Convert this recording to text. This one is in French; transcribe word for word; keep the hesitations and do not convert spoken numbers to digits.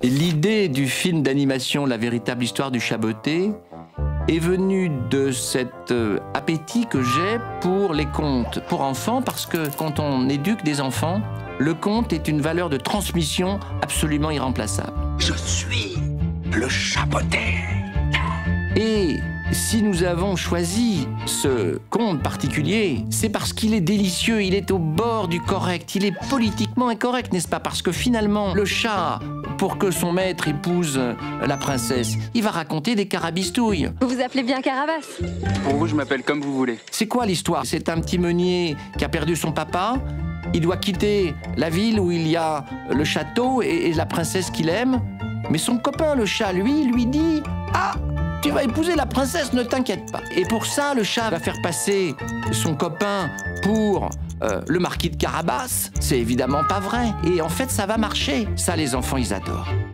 L'idée du film d'animation La véritable histoire du Chaboté est venue de cet euh, appétit que j'ai pour les contes pour enfants, parce que quand on éduque des enfants, le conte est une valeur de transmission absolument irremplaçable. Je suis le Chaboté. Et si nous avons choisi ce conte particulier, c'est parce qu'il est délicieux, il est au bord du correct, il est politiquement incorrect, n'est-ce pas? Parce que finalement, le chat, pour que son maître épouse la princesse, il va raconter des carabistouilles. Vous vous appelez bien Carabasse? Pour vous, je m'appelle comme vous voulez. C'est quoi l'histoire? C'est un petit meunier qui a perdu son papa, il doit quitter la ville où il y a le château et, et la princesse qu'il aime, mais son copain, le chat, lui, lui dit « Ah, tu vas épouser la princesse, ne t'inquiète pas ». Et pour ça, le chat va faire passer son copain pour euh, le marquis de Carabas. C'est évidemment pas vrai. Et en fait, ça va marcher. Ça, les enfants, ils adorent.